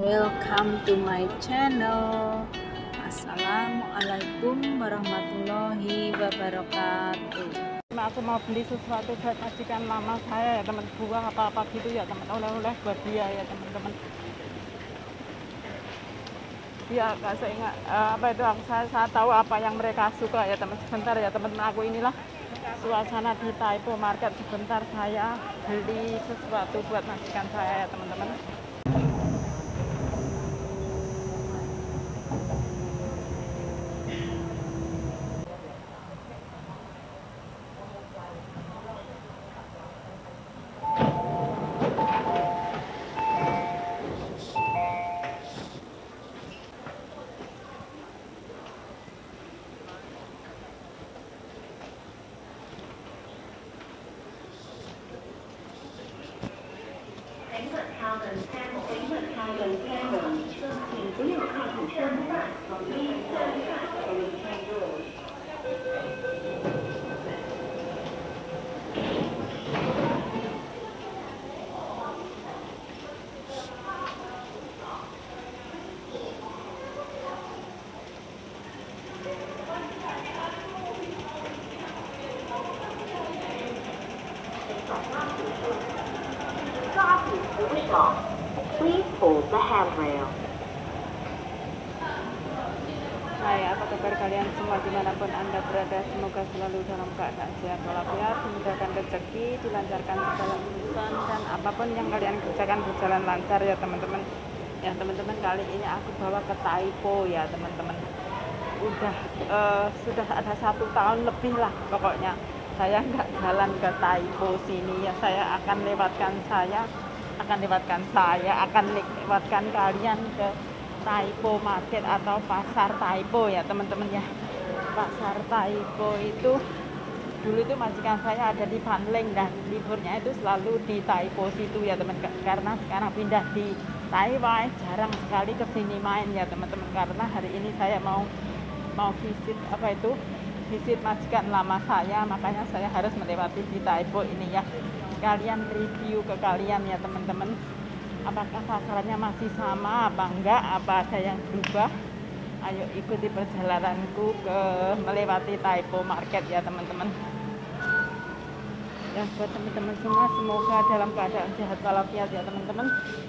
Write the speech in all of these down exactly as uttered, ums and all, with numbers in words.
Welcome to my channel. Assalamualaikum warahmatullahi wabarakatuh. Aku mau beli sesuatu buat majikan lama saya ya teman, buah apa-apa gitu ya teman, oleh-oleh buat dia ya teman-teman. Ya kak, saya ingat uh, apa itu aku, saya, saya tahu apa yang mereka suka ya teman. Sebentar ya teman-teman, aku inilah suasana di Taipo Market. Sebentar saya beli sesuatu buat majikan saya ya teman-teman. Please hold the handrail. Hai, apa kabar kalian semua dimanapun anda berada? Semoga selalu dalam keadaan sehat walafiat, dimudahkan rezeki, dilancarkan segala urusan, dan apapun yang kalian kerjakan berjalan lancar ya teman-teman. Ya teman-teman, kali ini aku bawa ke Taipo ya teman-teman. Udah uh, sudah ada satu tahun lebih lah pokoknya saya nggak jalan ke Taipo sini ya. Saya akan lewatkan saya akan lewatkan saya akan lewatkan kalian ke Taipo Market atau pasar Taipo ya teman-teman ya. Pasar Taipo itu dulu itu majikan saya ada di Fanling dan liburnya itu selalu di Taipo situ ya teman, karena sekarang pindah di Taiwan, jarang sekali kesini main ya teman-teman, karena hari ini saya mau mau visit apa itu visit majikan lama saya, makanya saya harus melewati di Taipo ini ya. Kalian review ke kalian ya teman-teman, apakah pasarannya masih sama apa enggak, apa ada yang berubah. Ayo ikuti perjalananku ke melewati Taipo Market ya teman-teman. Ya buat teman-teman semua, semoga dalam keadaan sehat walafiat ya teman-teman.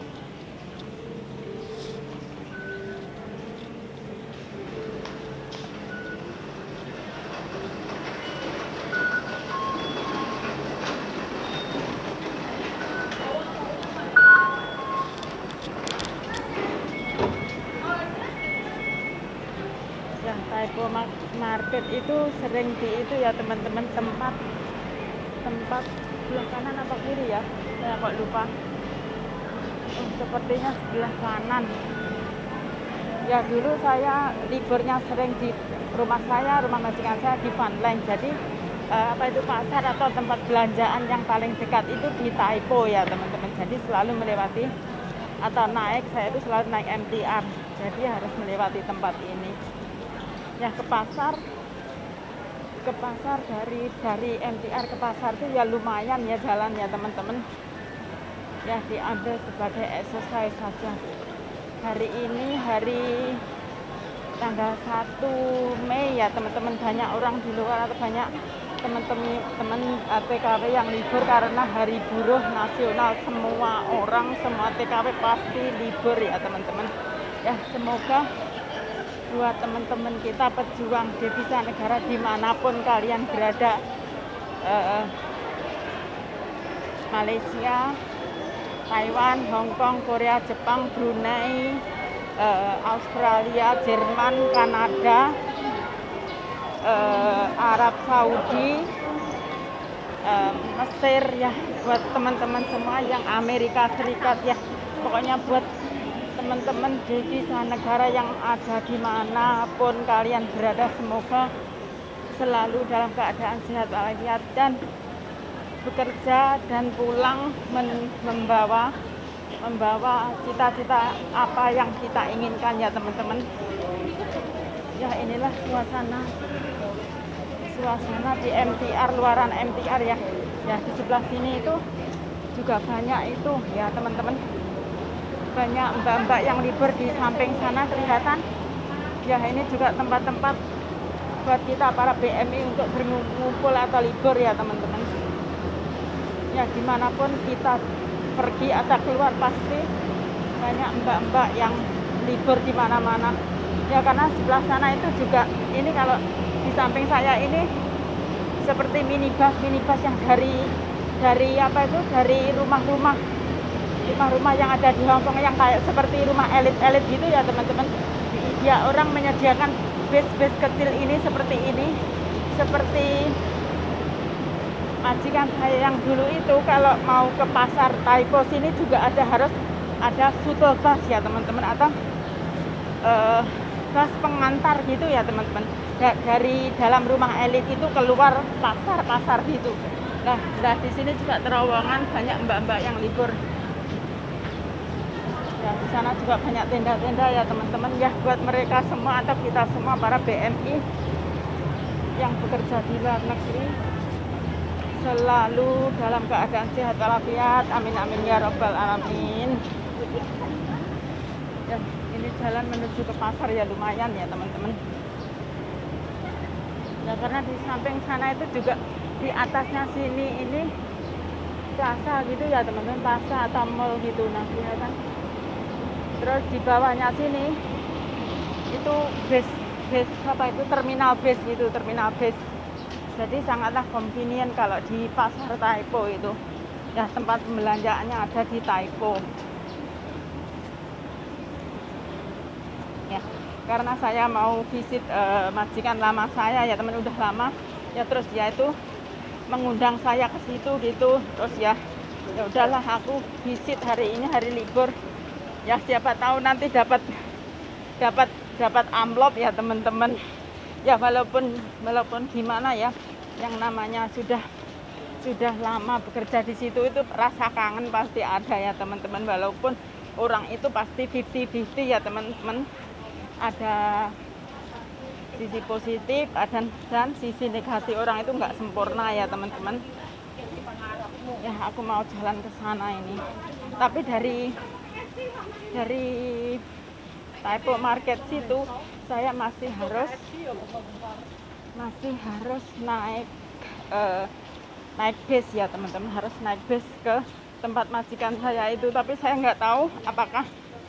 Taipo Market itu sering di itu ya teman-teman, tempat tempat sebelah kanan apa kiri ya, saya kok lupa. Oh, sepertinya sebelah kanan ya. Dulu saya liburnya sering di rumah saya, rumah majikan saya di Fanling. Jadi eh, apa itu pasar atau tempat belanjaan yang paling dekat itu di Taipo ya teman-teman. Jadi selalu melewati atau naik, saya itu selalu naik M T R, jadi harus melewati tempat ini ya. Ke pasar ke pasar dari dari M T R ke pasar itu ya lumayan ya jalan ya teman-teman ya, diambil sebagai exercise saja. Hari ini hari tanggal satu Mei ya teman-teman, banyak orang di luar atau banyak teman-teman teman T K W yang libur karena hari buruh nasional. Semua orang, semua T K W pasti libur ya teman-teman ya. Semoga buat teman-teman kita pejuang devisa negara dimanapun kalian berada, uh, Malaysia, Taiwan, Hong Kong, Korea, Jepang, Brunei, uh, Australia, Jerman, Kanada, uh, Arab Saudi, uh, Mesir ya, buat teman-teman semua yang Amerika Serikat ya, pokoknya buat teman-teman devisa negara yang ada dimanapun kalian berada, semoga selalu dalam keadaan sehat walafiat dan bekerja dan pulang men membawa membawa cita-cita apa yang kita inginkan ya teman-teman ya. Inilah suasana suasana di M T R, luaran M T R ya. Ya di sebelah sini itu juga banyak itu ya teman-teman, banyak mbak-mbak yang libur di samping sana kelihatan. Ya ini juga tempat-tempat buat kita para B M I untuk berkumpul atau libur ya teman-teman. Ya dimanapun kita pergi atau keluar pasti banyak mbak-mbak yang libur di mana-mana. Ya karena sebelah sana itu juga, ini kalau di samping saya ini seperti minibus minibus yang dari dari apa itu dari rumah-rumah rumah-rumah yang ada di Hong Kong yang kayak seperti rumah elit-elit gitu ya teman-teman. Ya orang menyediakan bus-bus kecil ini seperti ini, seperti majikan saya yang dulu itu kalau mau ke pasar Taipo sini juga ada, harus ada shuttle bus ya teman-teman, atau uh, bus pengantar gitu ya teman-teman. Da dari dalam rumah elit itu keluar pasar-pasar gitu. Nah, nah di sini juga terowongan banyak mbak-mbak yang libur. Ya, di sana juga banyak tenda-tenda ya teman-teman ya, buat mereka semua atau kita semua para B M I yang bekerja di luar negeri selalu dalam keadaan sehat walafiat. Amin amin ya robbal alamin. Ya, ini jalan menuju ke pasar ya lumayan ya teman-teman. Ya karena di samping sana itu juga di atasnya sini ini plaza gitu ya teman-teman, plaza atau mall gitu. Nah kelihatan. Terus di bawahnya sini itu base base apa itu terminal base gitu, terminal base. Jadi sangatlah convenient kalau di pasar Taipo itu. Ya tempat pembelanjaannya ada di Taipo. Ya, karena saya mau visit uh, majikan lama saya ya teman, udah lama. Ya terus dia itu mengundang saya ke situ gitu. Terus ya ya udahlah aku visit hari ini, hari libur. Ya siapa tahu nanti dapat dapat dapat amplop ya teman-teman. Ya walaupun walaupun gimana ya, yang namanya sudah sudah lama bekerja di situ itu rasa kangen pasti ada ya teman-teman. Walaupun orang itu pasti lima puluh lima puluh ya teman-teman. Ada sisi positif dan dan sisi negatif, orang itu nggak sempurna ya teman-teman. Ya aku mau jalan ke sana ini. Tapi dari dari Taipo Market situ saya masih harus masih harus naik uh, naik bis ya teman-teman, harus naik bis ke tempat majikan saya itu. Tapi saya nggak tahu apakah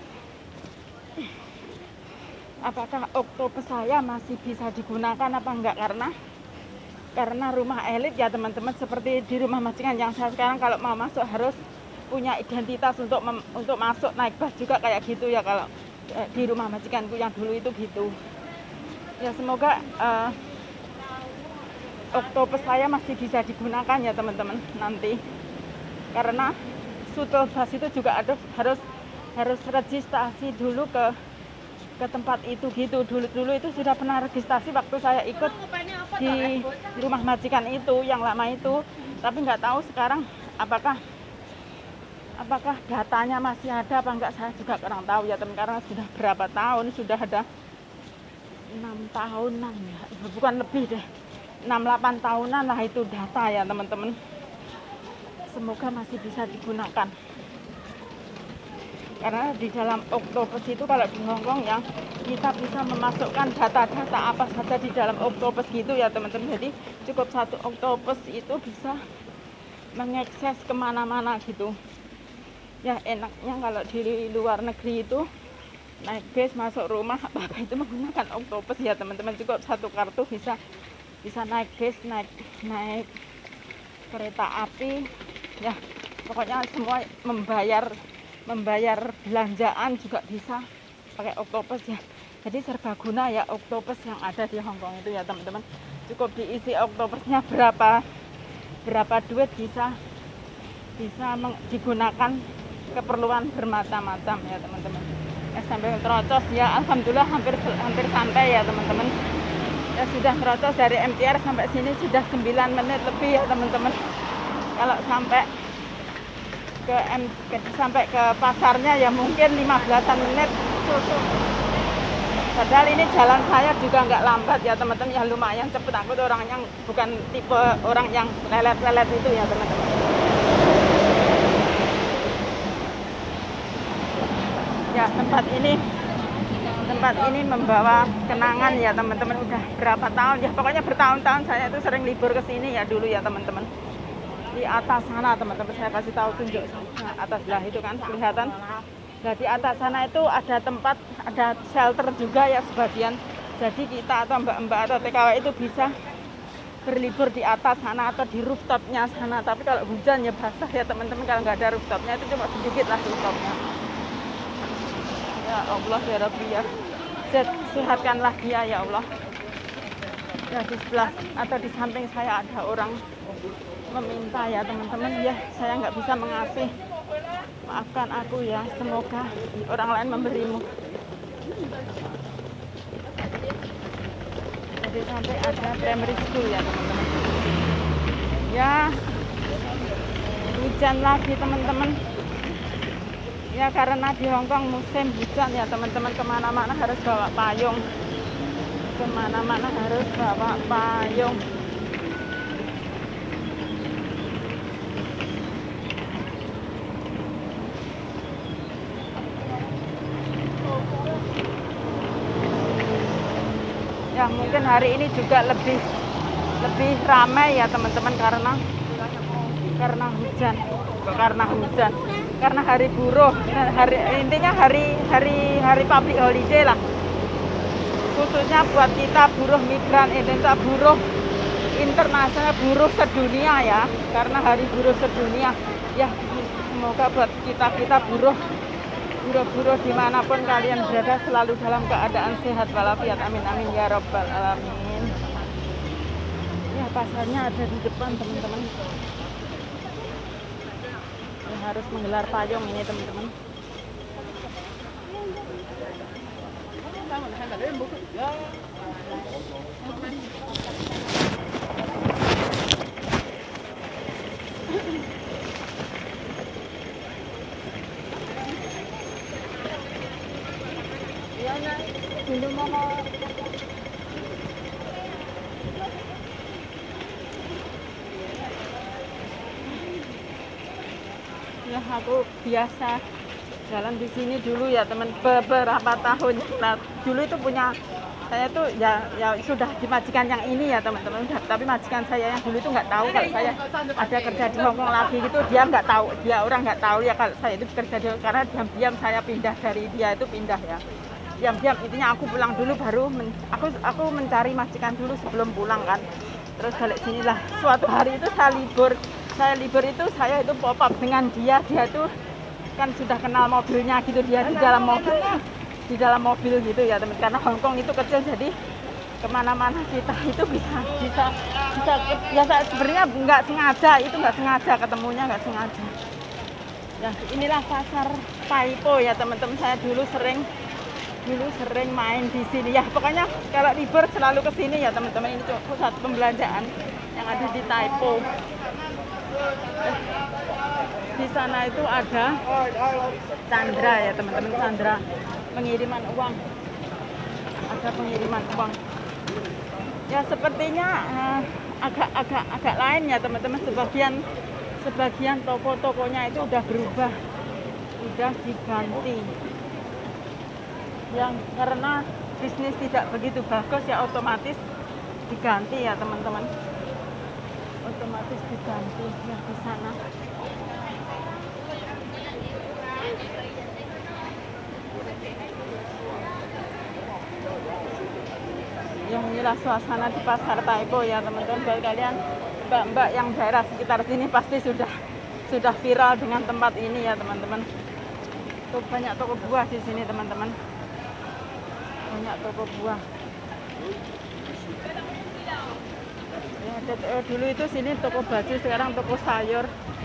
apakah oktopus saya masih bisa digunakan apa enggak, karena karena rumah elit ya teman-teman, seperti di rumah majikan yang saya sekarang kalau mau masuk harus punya identitas untuk mem, untuk masuk naik bus juga kayak gitu ya kalau eh, di rumah majikanku yang dulu itu gitu. Ya semoga uh, oktopus saya masih bisa digunakan ya teman-teman nanti, karena shuttle bus itu juga ada, harus harus registrasi dulu ke ke tempat itu gitu. Dulu dulu itu sudah pernah registrasi waktu saya ikut di rumah majikan itu yang lama itu, tapi nggak tahu sekarang apakah apakah datanya masih ada apa enggak, saya juga kurang tahu ya teman, karena sudah berapa tahun, sudah ada enam tahunan ya, bukan lebih deh, enam delapan tahunan lah itu data ya teman-teman. Semoga masih bisa digunakan, karena di dalam oktopus itu kalau di Hong Kong yang kita bisa memasukkan data-data apa saja di dalam oktopus gitu ya teman-teman. Jadi cukup satu oktopus itu bisa mengakses kemana-mana gitu. Ya enaknya kalau di luar negeri itu naik bis masuk rumah apa itu menggunakan oktopus ya teman-teman. Cukup satu kartu bisa bisa naik bis, naik naik kereta api ya, pokoknya semua membayar membayar belanjaan juga bisa pakai oktopus ya. Jadi serbaguna ya oktopus yang ada di Hong Kong itu ya teman-teman. Cukup diisi oktopusnya berapa berapa duit bisa bisa digunakan keperluan bermacam-macam ya teman-teman. Ya, sambil terocos ya, alhamdulillah hampir hampir sampai ya teman-teman. Ya sudah terocos dari M T R sampai sini sudah sembilan menit lebih ya teman-teman. Kalau sampai ke M ke, sampai ke pasarnya ya mungkin lima belasan menit. Padahal ini jalan saya juga nggak lambat ya teman-teman, ya lumayan cepet. Aku tuh orang yang bukan tipe orang yang lelet-lelet itu ya teman-teman. Ya, tempat ini tempat ini membawa kenangan ya teman-teman, udah berapa tahun ya, pokoknya bertahun-tahun saya itu sering libur ke sini ya dulu ya teman-teman. Di atas sana teman-teman, saya kasih tahu tunjuk sana atas lah itu kan kelihatan. Nah, di atas sana itu ada tempat, ada shelter juga ya sebagian. Jadi kita atau mbak-mbak atau T K W itu bisa berlibur di atas sana atau di rooftopnya sana. Tapi kalau hujan ya basah ya teman-teman, kalau nggak ada rooftopnya itu cuma sedikit lah rooftopnya. Ya Allah ya Rabbi ya, sehatkanlah dia ya Allah. Ya di sebelah atau di samping saya ada orang meminta ya teman-teman, ya saya nggak bisa mengasih, maafkan aku ya, semoga orang lain memberimu. Jadi sampai ada primary school ya teman-teman. Ya hujan lagi teman-teman. Ya karena di Hongkong musim hujan ya teman-teman, kemana-mana harus bawa payung, kemana-mana harus bawa payung. Ya mungkin hari ini juga lebih lebih ramai ya teman-teman karena karena hujan, karena hujan. Karena hari buruh, hari intinya hari hari hari public holiday lah, khususnya buat kita buruh migran Indonesia, buruh internasional, buruh sedunia ya, karena hari buruh sedunia ya. Semoga buat kita kita buruh buruh-buruh dimanapun kalian berada selalu dalam keadaan sehat walafiat, amin amin ya robbal alamin. Ya pasarnya ada di depan teman-teman. Harus menggelar payung ini teman-teman. Dulu mau ya aku biasa jalan di sini dulu ya teman, beberapa tahun. Nah dulu itu punya saya tuh ya ya sudah di majikan yang ini ya teman-teman, tapi majikan saya yang dulu itu nggak tahu kalau saya ada kerja di Hongkong lagi gitu, dia nggak tahu, dia orang nggak tahu ya kalau saya itu kerja di, karena diam-diam saya pindah dari dia itu pindah ya, diam-diam. Intinya aku pulang dulu baru men, aku aku mencari majikan dulu sebelum pulang kan, terus balik sinilah suatu hari itu saya libur. Saya libur itu saya itu pop up dengan dia, dia tuh kan sudah kenal mobilnya gitu, dia di dalam mobil, di dalam mobil gitu ya teman. Karena Hongkong itu kecil jadi kemana-mana kita itu bisa bisa bisa ya sebenarnya nggak sengaja, itu nggak sengaja ketemunya, nggak sengaja. Ya inilah pasar Paipo ya teman-teman, saya dulu sering dulu sering main di sini ya. Pokoknya kalau libur selalu ke sini ya teman-teman. Ini pusat pembelanjaan yang ada di Paipo. Di sana itu ada Chandra ya teman-teman, Chandra pengiriman uang, ada pengiriman uang. Ya sepertinya uh, agak agak agak lain ya teman-teman, sebagian sebagian toko-tokonya itu udah berubah, udah diganti. Yang karena bisnis tidak begitu bagus ya otomatis diganti ya teman-teman. Otomatis diganti ya di sana. Ya inilah suasana di pasar Paipo ya teman-teman. Buat kalian mbak-mbak yang daerah sekitar sini pasti sudah sudah viral dengan tempat ini ya teman-teman. Tuh banyak toko buah di sini teman-teman. Banyak toko buah. Ya, dulu itu sini toko baju, sekarang toko sayur.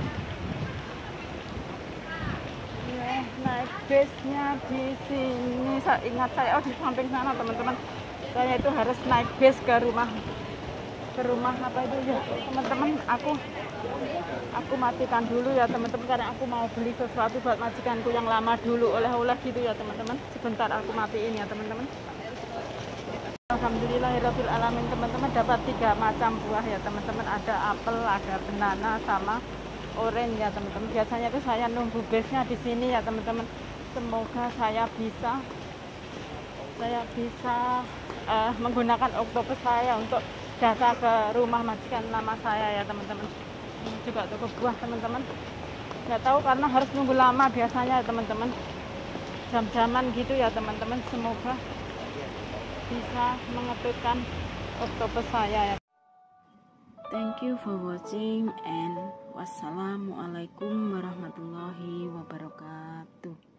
Ya, naik busnya di sini. Saya ingat saya oh di samping sana teman-teman. Saya itu harus naik bus ke rumah ke rumah apa itu ya teman-teman. Aku aku matikan dulu ya teman-teman karena aku mau beli sesuatu buat majikanku yang lama dulu, oleh-oleh gitu ya teman-teman. Sebentar aku matiin ya teman-teman. Alhamdulillahirabbil alamin teman-teman, dapat tiga macam buah ya teman-teman. Ada apel, ada banana sama orange ya teman-teman. Biasanya tuh saya nunggu busnya di sini ya teman-teman. Semoga saya bisa saya bisa uh, menggunakan oktopus saya untuk jasa ke rumah majikan lama saya ya teman-teman. Ini juga toko buah teman-teman. Nggak tahu karena harus nunggu lama biasanya ya teman-teman. Jam-jaman gitu ya teman-teman. Semoga bisa mengetutkan oktopus saya ya. Thank you for watching and wassalamualaikum warahmatullahi wabarakatuh.